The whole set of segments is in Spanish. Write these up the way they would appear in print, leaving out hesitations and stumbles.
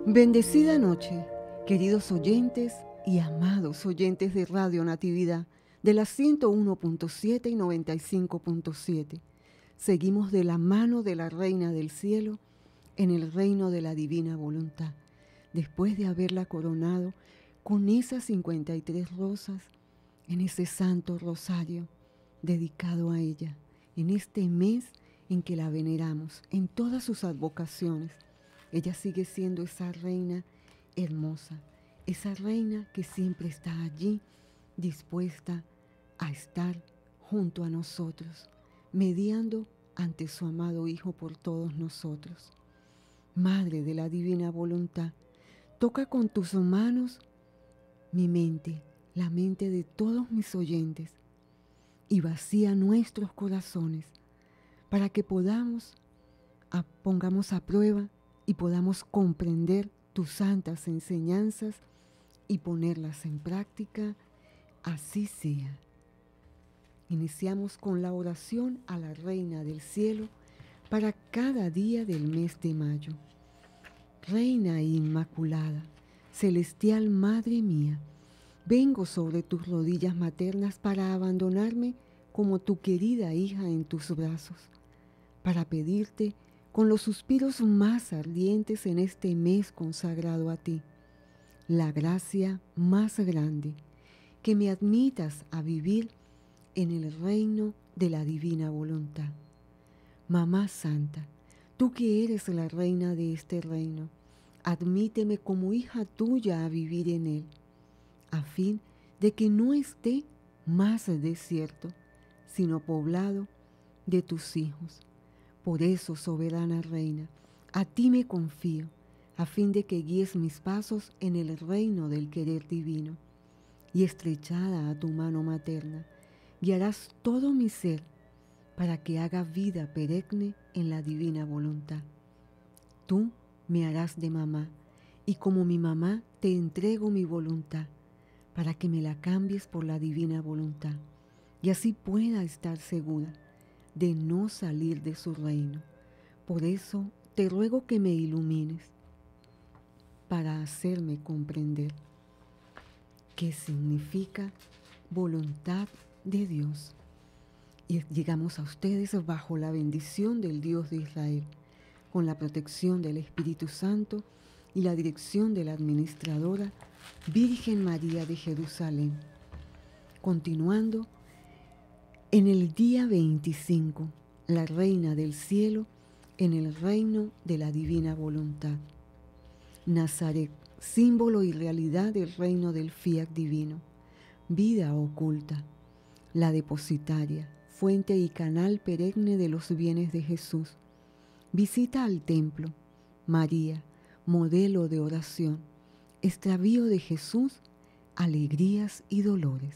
Bendecida noche, queridos oyentes y amados oyentes de Radio Natividad, de la 101.7 y 95.7. Seguimos de la mano de la Reina del Cielo en el reino de la divina voluntad, después de haberla coronado con esas 53 rosas en ese santo rosario dedicado a ella, en este mes en que la veneramos, en todas sus advocaciones. Ella sigue siendo esa reina hermosa, esa reina que siempre está allí, dispuesta a estar junto a nosotros, mediando ante su amado Hijo por todos nosotros. Madre de la divina voluntad, toca con tus manos mi mente, la mente de todos mis oyentes, y vacía nuestros corazones para que pongamos a prueba y podamos comprender tus santas enseñanzas y ponerlas en práctica, así sea. Iniciamos con la oración a la Reina del Cielo para cada día del mes de mayo. Reina Inmaculada, celestial Madre mía, vengo sobre tus rodillas maternas para abandonarme como tu querida hija en tus brazos, para pedirte con los suspiros más ardientes en este mes consagrado a ti, la gracia más grande, que me admitas a vivir en el reino de la divina voluntad. Mamá Santa, tú que eres la reina de este reino, admíteme como hija tuya a vivir en él, a fin de que no esté más desierto, sino poblado de tus hijos. Por eso, soberana reina, a ti me confío, a fin de que guíes mis pasos en el reino del querer divino, y estrechada a tu mano materna, guiarás todo mi ser para que haga vida perenne en la divina voluntad. Tú me harás de mamá, y como mi mamá te entrego mi voluntad, para que me la cambies por la divina voluntad, y así pueda estar segura de no salir de su reino. Por eso te ruego que me ilumines para hacerme comprender qué significa voluntad de Dios. Y llegamos a ustedes bajo la bendición del Dios de Israel, con la protección del Espíritu Santo y la dirección de la administradora Virgen María de Jerusalén. Continuando, en el día 25, la Reina del Cielo en el reino de la divina voluntad. Nazaret, símbolo y realidad del reino del fiat divino. Vida oculta, la depositaria, fuente y canal perenne de los bienes de Jesús. Visita al templo, María, modelo de oración, extravío de Jesús, alegrías y dolores.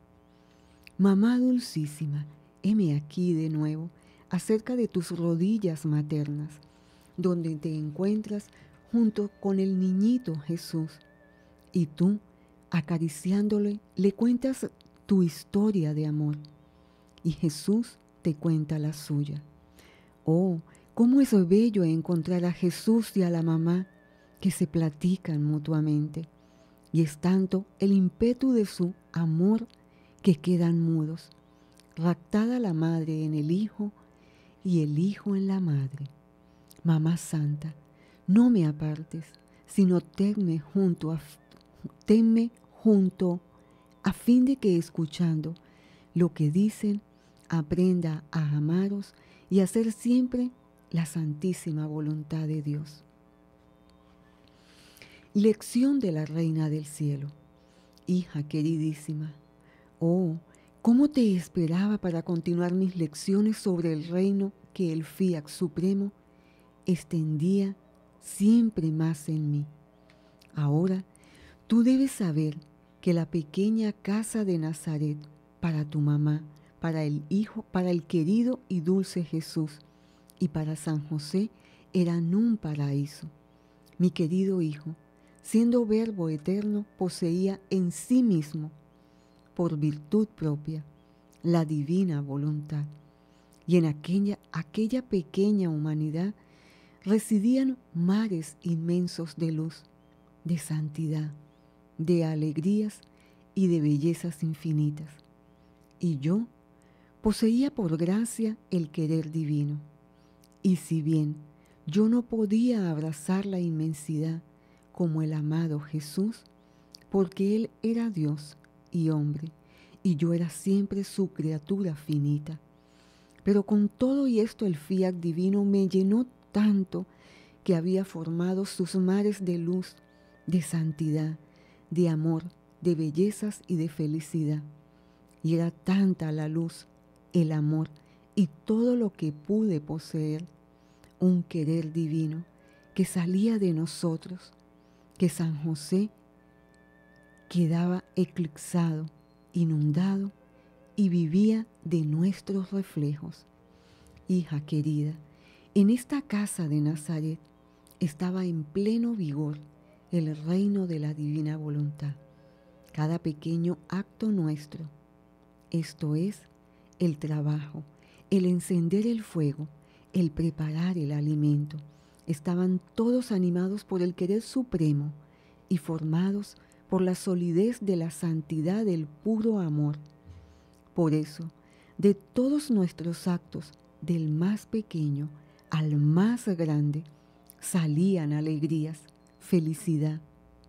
Mamá dulcísima, heme aquí de nuevo, acerca de tus rodillas maternas, donde te encuentras junto con el niñito Jesús, y tú, acariciándole, le cuentas tu historia de amor, y Jesús te cuenta la suya. Oh, cómo es bello encontrar a Jesús y a la mamá que se platican mutuamente, y es tanto el ímpetu de su amor que quedan mudos, raptada la madre en el hijo y el hijo en la madre. Mamá Santa, no me apartes, sino tenme junto a fin de que escuchando lo que dicen, aprenda a amaros y a hacer siempre la santísima voluntad de Dios. Lección de la Reina del Cielo. Hija queridísima, oh, cómo te esperaba para continuar mis lecciones sobre el reino que el fiat supremo extendía siempre más en mí. Ahora, tú debes saber que la pequeña casa de Nazaret, para tu mamá, para el hijo, para el querido y dulce Jesús, y para San José, eran un paraíso. Mi querido hijo, siendo verbo eterno, poseía en sí mismo, por virtud propia, la divina voluntad, y en aquella pequeña humanidad residían mares inmensos de luz, de santidad, de alegrías y de bellezas infinitas. Y yo poseía por gracia el querer divino. Y si bien yo no podía abrazar la inmensidad como el amado Jesús, porque Él era Dios y hombre, y yo era siempre su criatura finita. Pero con todo y esto el fiat divino me llenó tanto que había formado sus mares de luz, de santidad, de amor, de bellezas y de felicidad. Y era tanta la luz, el amor y todo lo que pude poseer, un querer divino que salía de nosotros, que San José quedaba eclipsado, inundado y vivía de nuestros reflejos. Hija querida, en esta casa de Nazaret estaba en pleno vigor el reino de la divina voluntad. Cada pequeño acto nuestro, esto es, el trabajo, el encender el fuego, el preparar el alimento, estaban todos animados por el querer supremo y formados por la solidez de la santidad del puro amor. Por eso, de todos nuestros actos, del más pequeño al más grande, salían alegrías, felicidad,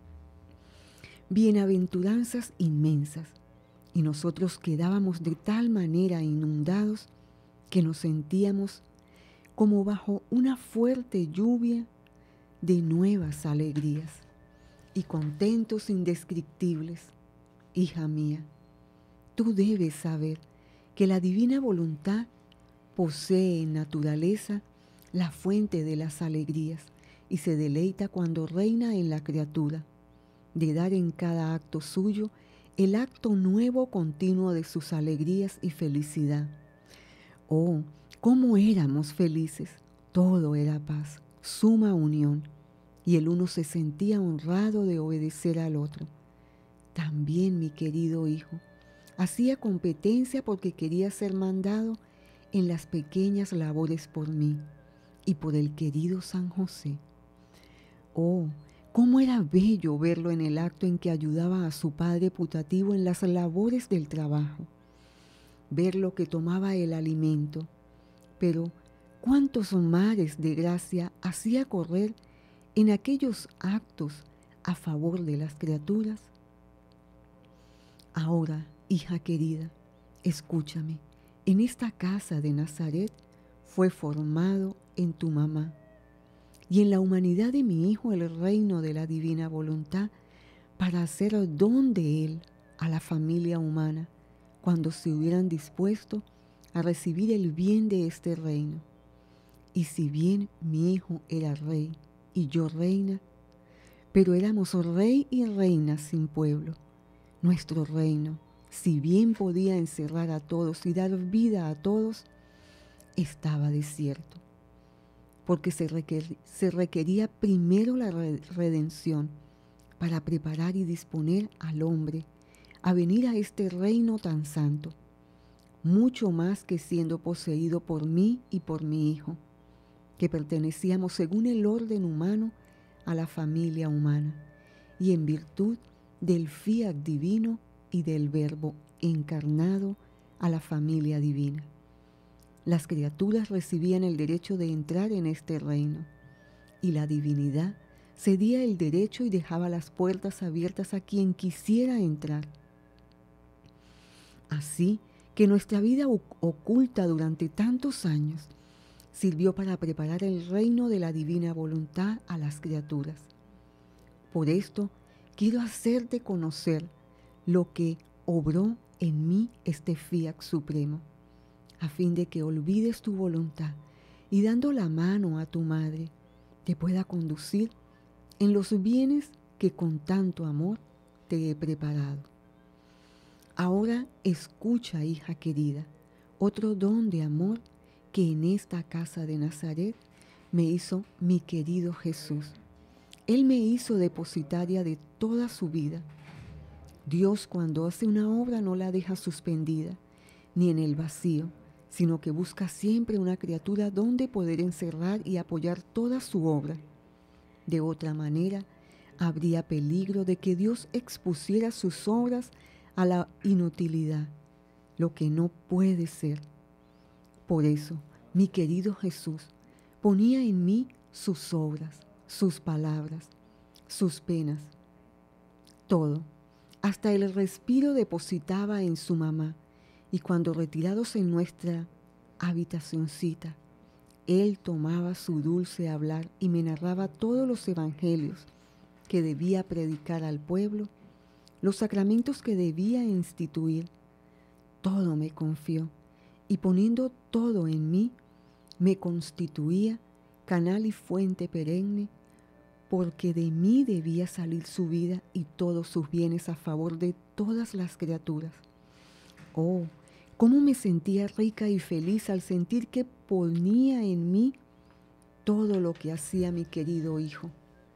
bienaventuranzas inmensas, y nosotros quedábamos de tal manera inundados que nos sentíamos como bajo una fuerte lluvia de nuevas alegrías y contentos indescriptibles. Hija mía, tú debes saber que la divina voluntad posee en naturaleza la fuente de las alegrías y se deleita cuando reina en la criatura, de dar en cada acto suyo el acto nuevo continuo de sus alegrías y felicidad. Oh, cómo éramos felices, todo era paz, suma unión, y el uno se sentía honrado de obedecer al otro. También mi querido hijo hacía competencia porque quería ser mandado en las pequeñas labores por mí y por el querido San José. Oh, cómo era bello verlo en el acto en que ayudaba a su padre putativo en las labores del trabajo, verlo que tomaba el alimento, pero cuántos mares de gracia hacía correr en aquellos actos a favor de las criaturas. Ahora, hija querida, escúchame, en esta casa de Nazaret fue formado en tu mamá, y en la humanidad de mi hijo el reino de la divina voluntad, para hacer don de él a la familia humana, cuando se hubieran dispuesto a recibir el bien de este reino. Y si bien mi hijo era rey y yo reina, pero éramos rey y reina sin pueblo, nuestro reino, si bien podía encerrar a todos y dar vida a todos, estaba desierto, porque se requería primero la redención para preparar y disponer al hombre a venir a este reino tan santo, mucho más que siendo poseído por mí y por mi hijo, que pertenecíamos según el orden humano a la familia humana, y en virtud del fiat divino y del verbo encarnado a la familia divina. Las criaturas recibían el derecho de entrar en este reino, y la divinidad cedía el derecho y dejaba las puertas abiertas a quien quisiera entrar. Así que nuestra vida oculta durante tantos años sirvió para preparar el reino de la divina voluntad a las criaturas. Por esto quiero hacerte conocer lo que obró en mí este fiat supremo, a fin de que olvides tu voluntad y dando la mano a tu madre, te pueda conducir en los bienes que con tanto amor te he preparado. Ahora escucha, hija querida, otro don de amor que en esta casa de Nazaret me hizo mi querido Jesús. Él me hizo depositaria de toda su vida. Dios, cuando hace una obra, no la deja suspendida, ni en el vacío, sino que busca siempre una criatura donde poder encerrar y apoyar toda su obra. De otra manera, habría peligro de que Dios expusiera sus obras a la inutilidad, lo que no puede ser. Por eso, mi querido Jesús ponía en mí sus obras, sus palabras, sus penas, todo. Hasta el respiro depositaba en su mamá, y cuando retirados en nuestra habitacioncita, él tomaba su dulce hablar y me narraba todos los evangelios que debía predicar al pueblo, los sacramentos que debía instituir. Todo me confió, y poniendo todo en mí, me constituía canal y fuente perenne, porque de mí debía salir su vida y todos sus bienes a favor de todas las criaturas. Oh, cómo me sentía rica y feliz al sentir que ponía en mí todo lo que hacía mi querido Hijo.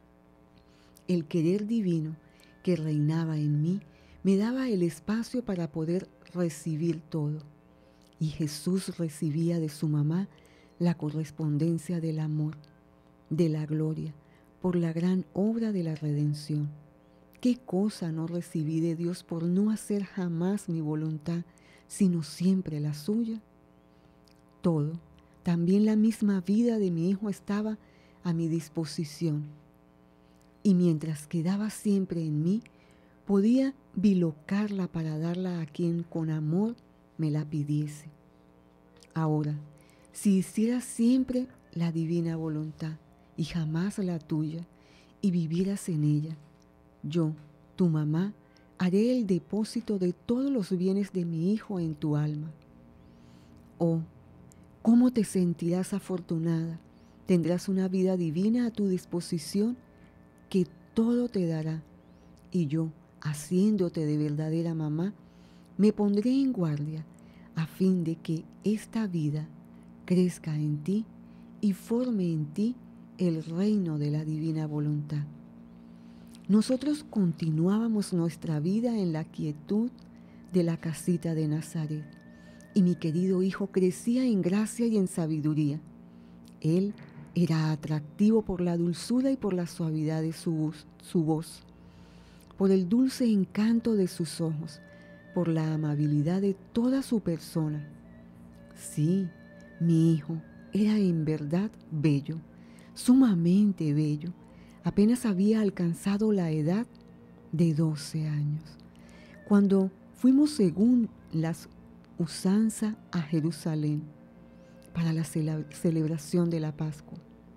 El querer divino que reinaba en mí me daba el espacio para poder recibir todo. Y Jesús recibía de su mamá la correspondencia del amor, de la gloria, por la gran obra de la redención. ¿Qué cosa no recibí de Dios por no hacer jamás mi voluntad, sino siempre la suya? Todo, también la misma vida de mi Hijo estaba a mi disposición. Y mientras quedaba siempre en mí, podía bilocarla para darla a quien con amor me la pidiese. Ahora, si hicieras siempre la divina voluntad y jamás la tuya, y vivieras en ella, yo, tu mamá, haré el depósito de todos los bienes de mi Hijo en tu alma. Oh, ¿cómo te sentirás afortunada? Tendrás una vida divina a tu disposición que todo te dará. Y yo, haciéndote de verdadera mamá, me pondré en guardia a fin de que esta vida crezca en ti y forme en ti el reino de la divina voluntad. Nosotros continuábamos nuestra vida en la quietud de la casita de Nazaret, y mi querido Hijo crecía en gracia y en sabiduría. Él era atractivo por la dulzura y por la suavidad de su voz, por el dulce encanto de sus ojos, por la amabilidad de toda su persona. Sí, mi Hijo era en verdad bello, sumamente bello. Apenas había alcanzado la edad de 12 años, cuando fuimos según las usanzas a Jerusalén para la celebración de la Pascua.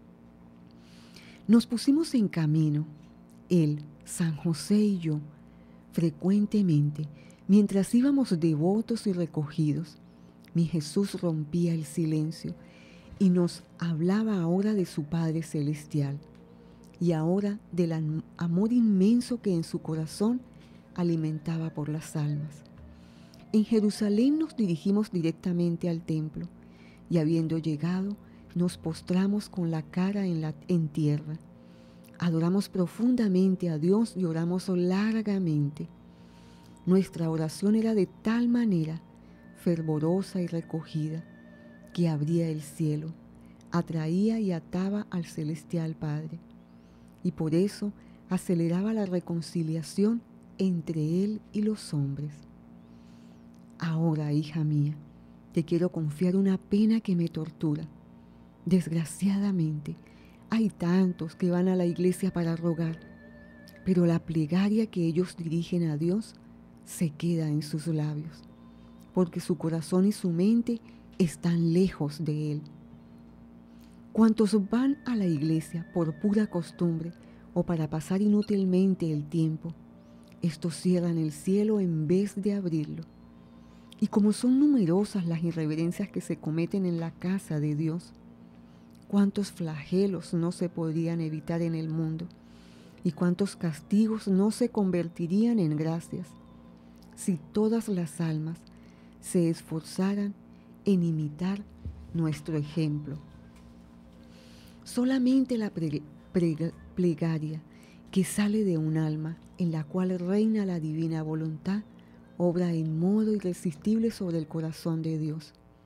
Nos pusimos en camino, él, San José y yo, frecuentemente, mientras íbamos devotos y recogidos. Mi Jesús rompía el silencio y nos hablaba ahora de su Padre Celestial y ahora del amor inmenso que en su corazón alimentaba por las almas. En Jerusalén nos dirigimos directamente al templo y habiendo llegado nos postramos con la cara en tierra. Adoramos profundamente a Dios y oramos largamente. Nuestra oración era de tal manera fervorosa y recogida que abría el cielo, atraía y ataba al celestial Padre, y por eso aceleraba la reconciliación entre Él y los hombres. Ahora, hija mía, te quiero confiar una pena que me tortura. Desgraciadamente, hay tantos que van a la iglesia para rogar, pero la plegaria que ellos dirigen a Dios se queda en sus labios, porque su corazón y su mente están lejos de Él. Cuantos van a la iglesia por pura costumbre o para pasar inútilmente el tiempo, estos cierran el cielo en vez de abrirlo. Y como son numerosas las irreverencias que se cometen en la casa de Dios, cuántos flagelos no se podrían evitar en el mundo y cuántos castigos no se convertirían en gracias si todas las almas se esforzaran en imitar nuestro ejemplo. Solamente la plegaria que sale de un alma en la cual reina la divina voluntad obra en modo irresistible sobre el corazón de Dios.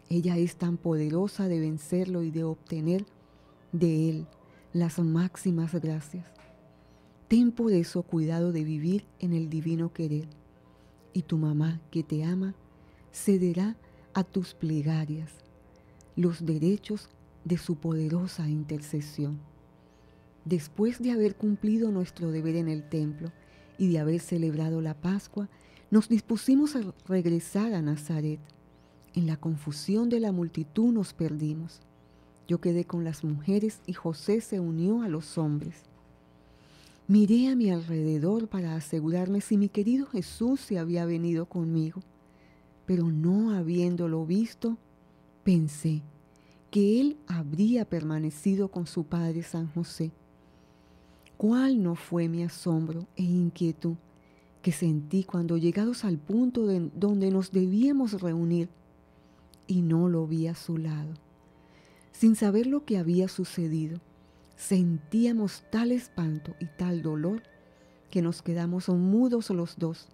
Ella es tan poderosa de vencerlo y de obtener de él las máximas gracias. Ten por eso cuidado de vivir en el divino querer, y tu mamá, que te ama, cederá a tus plegarias los derechos de su poderosa intercesión. Después de haber cumplido nuestro deber en el templo y de haber celebrado la Pascua, nos dispusimos a regresar a Nazaret. En la confusión de la multitud nos perdimos. Yo quedé con las mujeres y José se unió a los hombres. Miré a mi alrededor para asegurarme si mi querido Jesús se había venido conmigo, pero no habiéndolo visto, pensé que él habría permanecido con su padre San José. ¿Cuál no fue mi asombro e inquietud que sentí cuando llegados al punto donde nos debíamos reunir y no lo vi a su lado? Sin saber lo que había sucedido, sentíamos tal espanto y tal dolor que nos quedamos mudos los dos.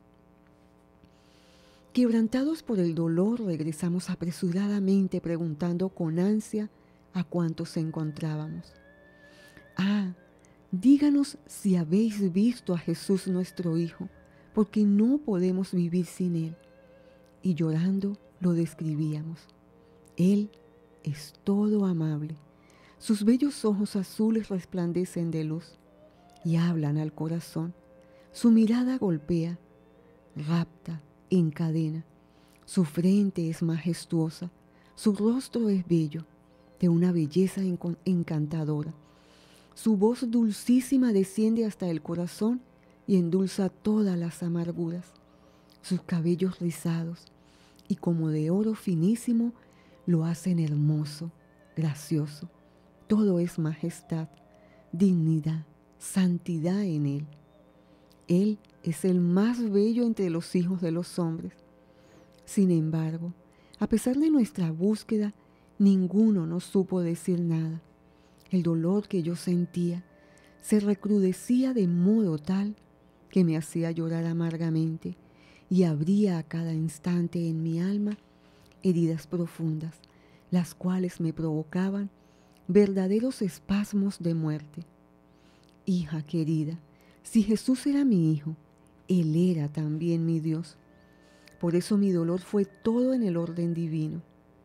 Quebrantados por el dolor, regresamos apresuradamente preguntando con ansia a cuántos encontrábamos. Ah, díganos si habéis visto a Jesús nuestro Hijo, porque no podemos vivir sin Él. Y llorando lo describíamos. Él es todo amable. Sus bellos ojos azules resplandecen de luz y hablan al corazón. Su mirada golpea, rapta, encadena. Su frente es majestuosa, su rostro es bello, de una belleza encantadora. Su voz dulcísima desciende hasta el corazón y endulza todas las amarguras. Sus cabellos rizados y como de oro finísimo lo hacen hermoso, gracioso. Todo es majestad, dignidad, santidad en él. Él es el más bello entre los hijos de los hombres. Sin embargo, a pesar de nuestra búsqueda, ninguno nos supo decir nada. El dolor que yo sentía se recrudecía de modo tal que me hacía llorar amargamente y abría a cada instante en mi alma heridas profundas, las cuales me provocaban verdaderos espasmos de muerte. Hija querida, si Jesús era mi hijo, Él era también mi Dios. Por eso mi dolor fue todo en el orden divino.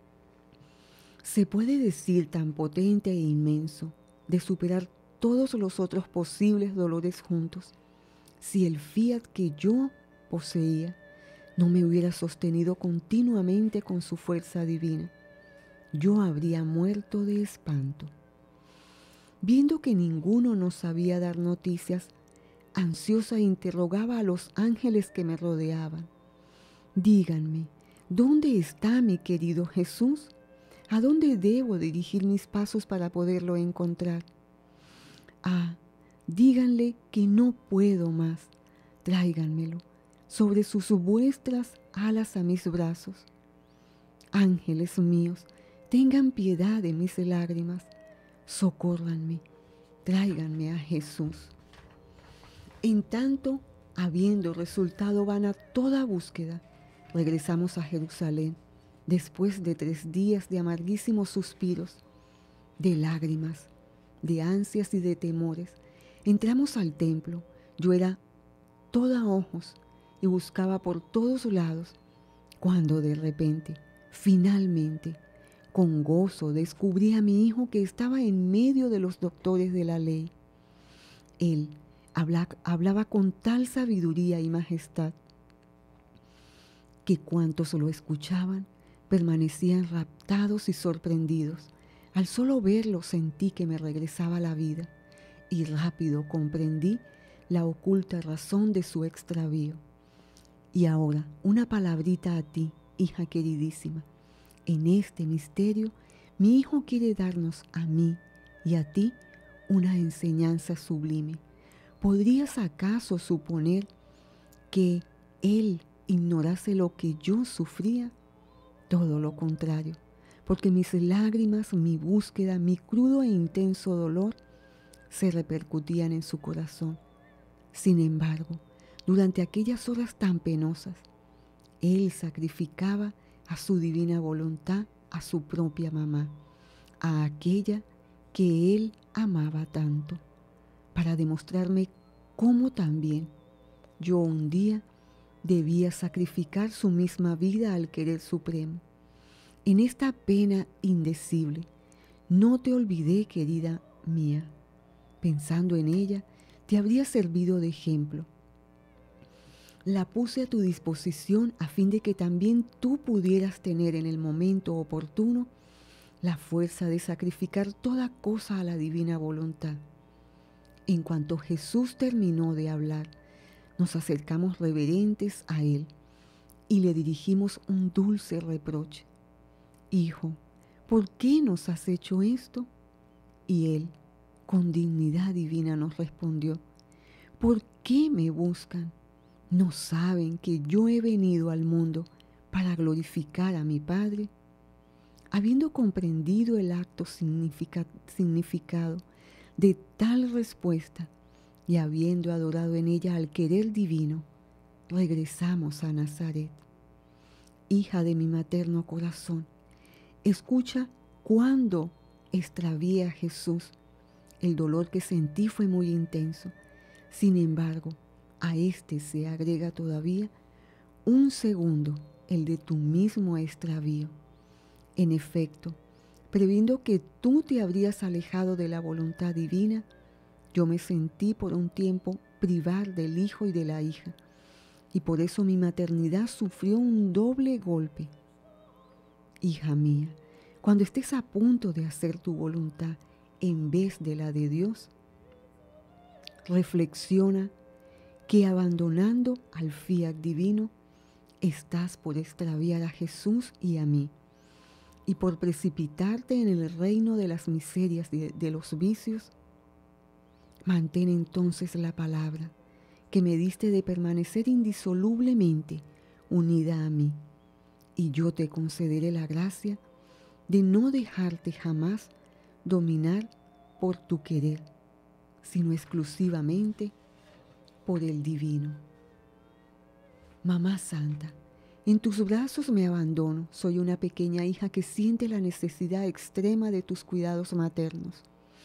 Se puede decir tan potente e inmenso de superar todos los otros posibles dolores juntos, si el fiat que yo poseía no me hubiera sostenido continuamente con su fuerza divina. Yo habría muerto de espanto. Viendo que ninguno nos sabía dar noticias, ansiosa interrogaba a los ángeles que me rodeaban. Díganme, ¿dónde está mi querido Jesús? ¿A dónde debo dirigir mis pasos para poderlo encontrar? Ah, díganle que no puedo más. Tráiganmelo sobre sus vuestras alas a mis brazos. Ángeles míos, tengan piedad de mis lágrimas. Socórranme, tráiganme a Jesús. En tanto, habiendo resultado vana toda búsqueda, regresamos a Jerusalén después de 3 días de amarguísimos suspiros, de lágrimas, de ansias y de temores. Entramos al templo. Yo era toda ojos y buscaba por todos lados, cuando de repente, finalmente, con gozo descubrí a mi hijo que estaba en medio de los doctores de la ley. Él hablaba con tal sabiduría y majestad que cuantos lo escuchaban permanecían raptados y sorprendidos. Al solo verlo sentí que me regresaba la vida y rápido comprendí la oculta razón de su extravío. Y ahora, una palabrita a ti, hija queridísima. En este misterio, mi hijo quiere darnos a mí y a ti una enseñanza sublime. ¿Podrías acaso suponer que él ignorase lo que yo sufría? Todo lo contrario, porque mis lágrimas, mi búsqueda, mi crudo e intenso dolor se repercutían en su corazón. Sin embargo, durante aquellas horas tan penosas, él sacrificaba a su divina voluntad a su propia mamá, a aquella que él amaba tanto, para demostrarme cómo también yo un día debía sacrificar su misma vida al querer supremo. En esta pena indecible, no te olvidé, querida mía. Pensando en ella, te habría servido de ejemplo. La puse a tu disposición a fin de que también tú pudieras tener en el momento oportuno la fuerza de sacrificar toda cosa a la divina voluntad. En cuanto Jesús terminó de hablar, nos acercamos reverentes a Él y le dirigimos un dulce reproche. Hijo, ¿por qué nos has hecho esto? Y Él, con dignidad divina, nos respondió, ¿por qué me buscan? ¿No saben que yo he venido al mundo para glorificar a mi Padre? Habiendo comprendido el acto significado de tal respuesta y habiendo adorado en ella al querer divino, regresamos a Nazaret. Hija de mi materno corazón, escucha cuando extravié a Jesús. El dolor que sentí fue muy intenso. Sin embargo, a este se agrega todavía un segundo, el de tu mismo extravío. En efecto, previendo que tú te habrías alejado de la voluntad divina, yo me sentí por un tiempo privar del hijo y de la hija, y por eso mi maternidad sufrió un doble golpe. Hija mía, cuando estés a punto de hacer tu voluntad en vez de la de Dios, reflexiona que abandonando al fiat divino, estás por extraviar a Jesús y a mí, y por precipitarte en el reino de las miserias de los vicios. Mantén entonces la palabra que me diste de permanecer indisolublemente unida a mí, y yo te concederé la gracia de no dejarte jamás dominar por tu querer, sino exclusivamente por el divino. Mamá Santa, en tus brazos me abandono. Soy una pequeña hija que siente la necesidad extrema de tus cuidados maternos.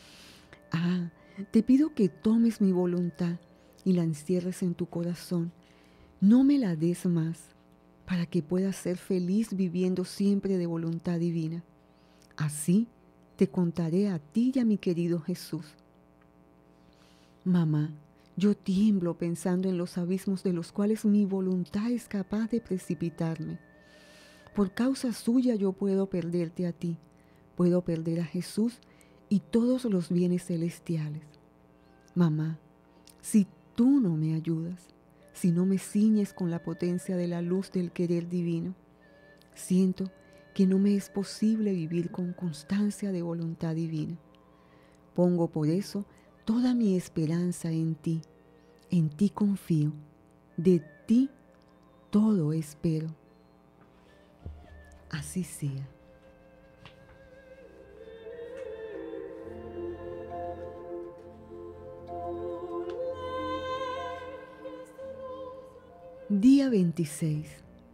Te pido que tomes mi voluntad y la encierres en tu corazón. No me la des más, para que pueda ser feliz viviendo siempre de voluntad divina. Así te contaré a ti y a mi querido Jesús. Mamá, yo tiemblo pensando en los abismos de los cuales mi voluntad es capaz de precipitarme. Por causa suya yo puedo perderte a ti, puedo perder a Jesús y todos los bienes celestiales. Mamá, si tú no me ayudas, si no me ciñes con la potencia de la luz del querer divino, siento que no me es posible vivir con constancia de voluntad divina. Pongo por eso toda mi esperanza en ti confío, de ti todo espero. Así sea. Día 26.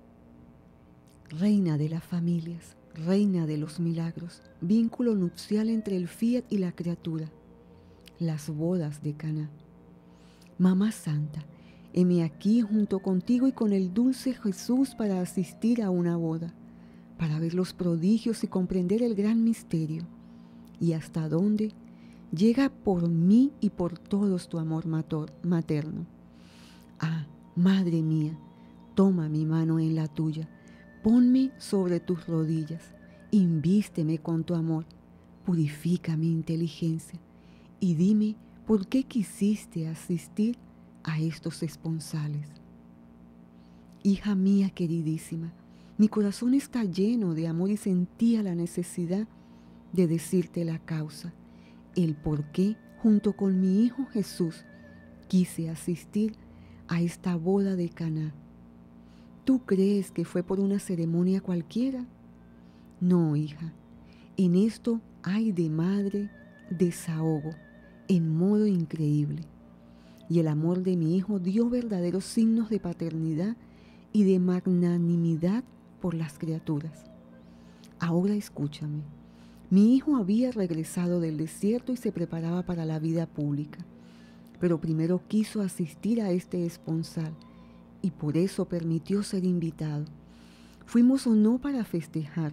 Reina de las familias, reina de los milagros, vínculo nupcial entre el fiat y la criatura, las bodas de Caná. Mamá Santa, heme aquí junto contigo y con el dulce Jesús para asistir a una boda, para ver los prodigios y comprender el gran misterio, y hasta dónde llega por mí y por todos tu amor materno. Madre mía, toma mi mano en la tuya, ponme sobre tus rodillas, invísteme con tu amor, purifica mi inteligencia y dime por qué quisiste asistir a estos esponsales. Hija mía queridísima, mi corazón está lleno de amor y sentía la necesidad de decirte la causa, el por qué junto con mi hijo Jesús quise asistir a esta boda de Caná. ¿Tú crees que fue por una ceremonia cualquiera? No, hija, en esto hay de madre desahogo en modo increíble. Y el amor de mi hijo dio verdaderos signos de paternidad y de magnanimidad por las criaturas. Ahora escúchame. Mi hijo había regresado del desierto y se preparaba para la vida pública, pero primero quiso asistir a este esponsal y por eso permitió ser invitado. Fuimos no para festejar,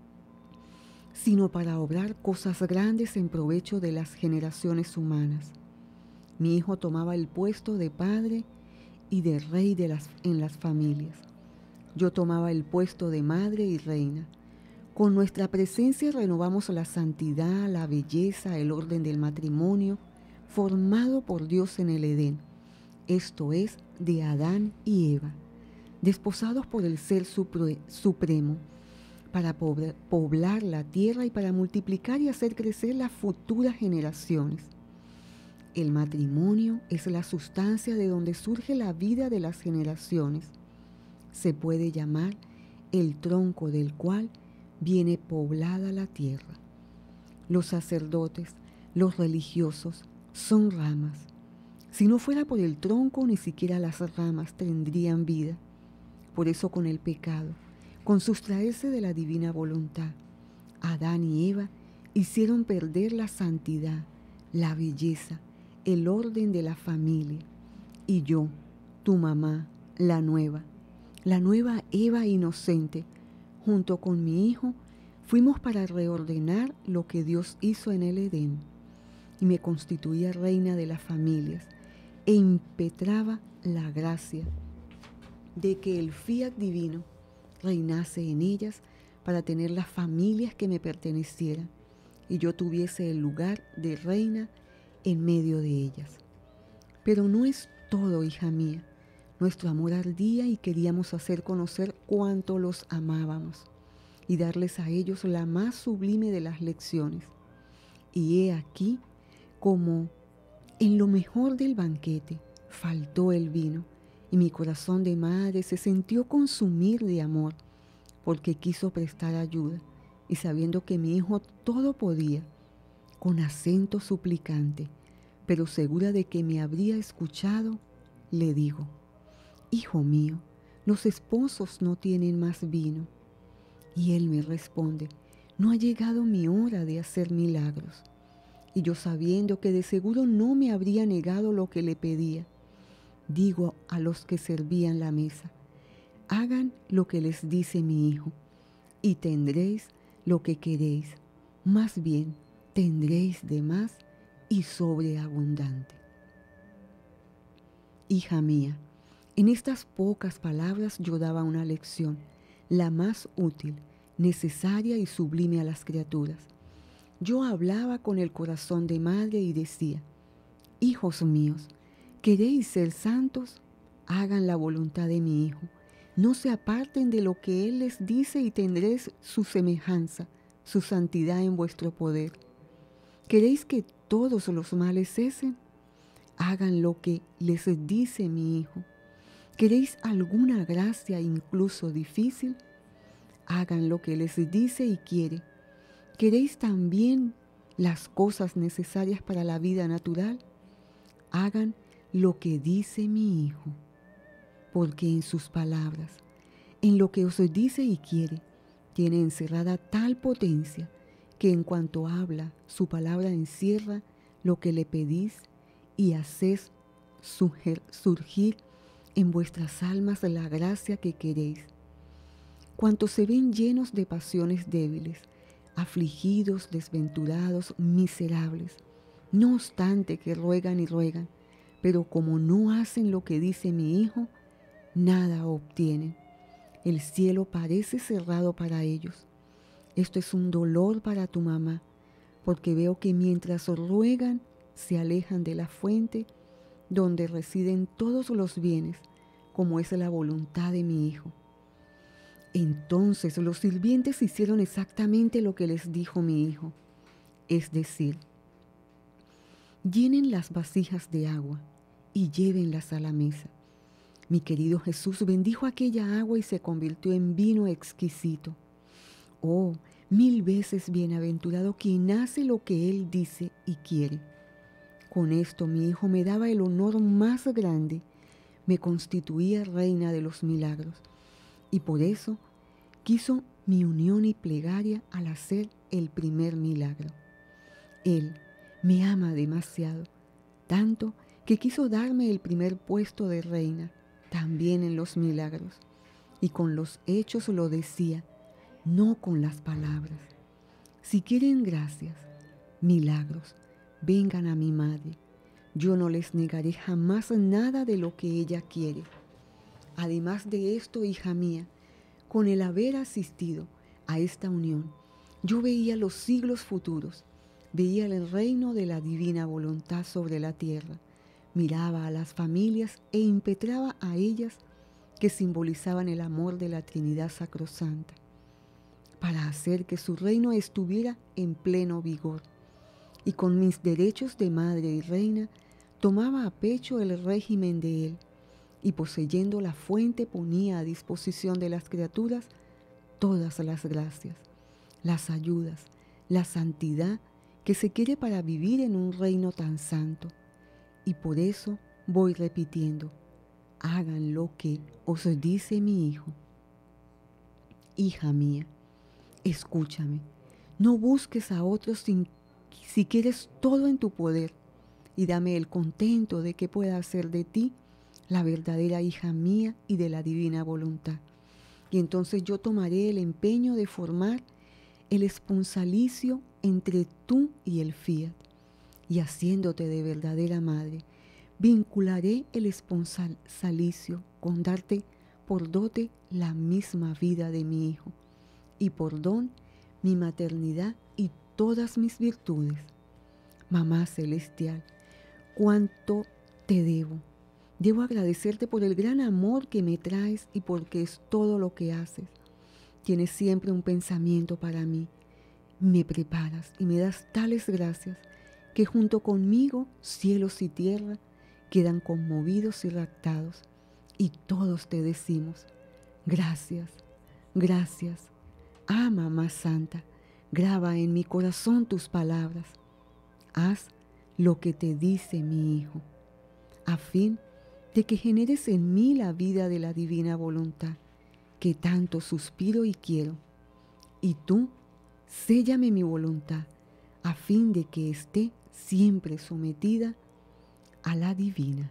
sino para obrar cosas grandes en provecho de las generaciones humanas. Mi hijo tomaba el puesto de padre y de rey en las familias. Yo tomaba el puesto de madre y reina. Con nuestra presencia renovamos la santidad, la belleza, el orden del matrimonio, formado por Dios en el Edén, esto es, de Adán y Eva, desposados por el Ser Supremo, para poblar la tierra y para multiplicar y hacer crecer las futuras generaciones. El matrimonio es la sustancia de donde surge la vida de las generaciones. Se puede llamar el tronco del cual viene poblada la tierra. Los sacerdotes, los religiosos, son ramas. Si no fuera por el tronco, ni siquiera las ramas tendrían vida. Por eso con el pecado, con sustraerse de la divina voluntad, Adán y Eva hicieron perder la santidad, la belleza, el orden de la familia. Y yo, tu mamá, la nueva Eva inocente, junto con mi hijo, fuimos para reordenar lo que Dios hizo en el Edén. Y me constituía reina de las familias e impetraba la gracia de que el fiat divino reinase en ellas para tener las familias que me pertenecieran y yo tuviese el lugar de reina en medio de ellas. Pero no es todo, hija mía. Nuestro amor ardía y queríamos hacer conocer cuánto los amábamos y darles a ellos la más sublime de las lecciones. Y he aquí como en lo mejor del banquete faltó el vino y mi corazón de madre se sintió consumir de amor porque quiso prestar ayuda y sabiendo que mi hijo todo podía, con acento suplicante, pero segura de que me habría escuchado, le digo: hijo mío, los esposos no tienen más vino. Y él me responde: no ha llegado mi hora de hacer milagros. Y yo, sabiendo que de seguro no me habría negado lo que le pedía, digo a los que servían la mesa: hagan lo que les dice mi hijo, y tendréis lo que queréis, más bien tendréis de más y sobreabundante. Hija mía, en estas pocas palabras yo daba una lección, la más útil, necesaria y sublime a las criaturas. Yo hablaba con el corazón de madre y decía: hijos míos, ¿queréis ser santos? Hagan la voluntad de mi hijo. No se aparten de lo que él les dice y tendréis su semejanza, su santidad en vuestro poder. ¿Queréis que todos los males cesen? Hagan lo que les dice mi hijo. ¿Queréis alguna gracia incluso difícil? Hagan lo que les dice y quiere. ¿Queréis también las cosas necesarias para la vida natural? Hagan lo que dice mi hijo. Porque en sus palabras, en lo que os dice y quiere, tiene encerrada tal potencia que en cuanto habla, su palabra encierra lo que le pedís y hacéis surgir en vuestras almas la gracia que queréis. Cuantos se ven llenos de pasiones débiles, afligidos, desventurados, miserables, no obstante que ruegan y ruegan, pero como no hacen lo que dice mi hijo, nada obtienen. El cielo parece cerrado para ellos. Esto es un dolor para tu mamá, porque veo que mientras ruegan, se alejan de la fuente donde residen todos los bienes, como es la voluntad de mi hijo. Entonces los sirvientes hicieron exactamente lo que les dijo mi hijo, es decir, llenen las vasijas de agua y llévenlas a la mesa. Mi querido Jesús bendijo aquella agua y se convirtió en vino exquisito. Oh, 1000 veces bienaventurado quien hace lo que Él dice y quiere. Con esto mi hijo me daba el honor más grande, me constituía reina de los milagros, y por eso quiso mi unión y plegaria al hacer el primer milagro. Él me ama demasiado, tanto que quiso darme el primer puesto de reina, también en los milagros, y con los hechos lo decía, no con las palabras. Si quieren gracias, milagros, vengan a mi madre. Yo no les negaré jamás nada de lo que ella quiere. Además de esto, hija mía, con el haber asistido a esta unión, yo veía los siglos futuros, veía el reino de la divina voluntad sobre la tierra, miraba a las familias e impetraba a ellas que simbolizaban el amor de la Trinidad Sacrosanta, para hacer que su reino estuviera en pleno vigor. Y con mis derechos de madre y reina, tomaba a pecho el régimen de él, y poseyendo la fuente ponía a disposición de las criaturas todas las gracias, las ayudas, la santidad que se quiere para vivir en un reino tan santo. Y por eso voy repitiendo, hagan lo que os dice mi hijo. Hija mía, escúchame, no busques a otros si quieres todo en tu poder, y dame el contento de que pueda hacer de ti la verdadera hija mía y de la divina voluntad. Y entonces yo tomaré el empeño de formar el esponsalicio entre tú y el fiat, y haciéndote de verdadera madre, vincularé el esponsalicio con darte por dote la misma vida de mi hijo, y por don mi maternidad y todas mis virtudes. Mamá celestial, cuánto te debo. Debo agradecerte por el gran amor que me traes y porque es todo lo que haces. Tienes siempre un pensamiento para mí. Me preparas y me das tales gracias que junto conmigo cielos y tierra quedan conmovidos y raptados. Y todos te decimos, gracias, gracias. Ah, Mamá Santa, graba en mi corazón tus palabras. Haz lo que te dice mi Hijo, a fin de que generes en mí la vida de la divina voluntad, que tanto suspiro y quiero. Y tú, séllame mi voluntad, a fin de que esté siempre sometida a la divina.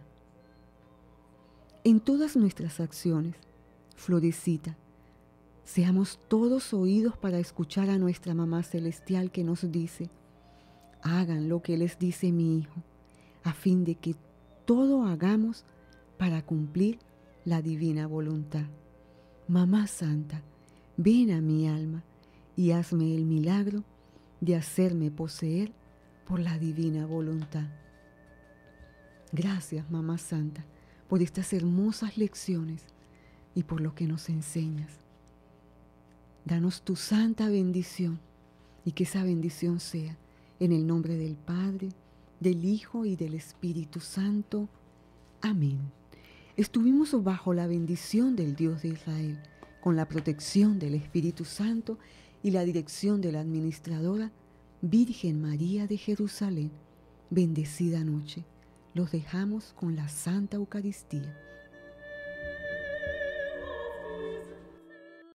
En todas nuestras acciones, Florecita, seamos todos oídos para escuchar a nuestra Mamá Celestial que nos dice, hagan lo que les dice mi Hijo, a fin de que todo hagamos para cumplir la divina voluntad. Mamá Santa, ven a mi alma y hazme el milagro de hacerme poseer por la divina voluntad. Gracias, Mamá Santa, por estas hermosas lecciones y por lo que nos enseñas. Danos tu santa bendición y que esa bendición sea en el nombre del Padre, del Hijo y del Espíritu Santo. Amén. Estuvimos bajo la bendición del Dios de Israel, con la protección del Espíritu Santo y la dirección de la administradora Virgen María de Jerusalén. Bendecida noche. Los dejamos con la Santa Eucaristía.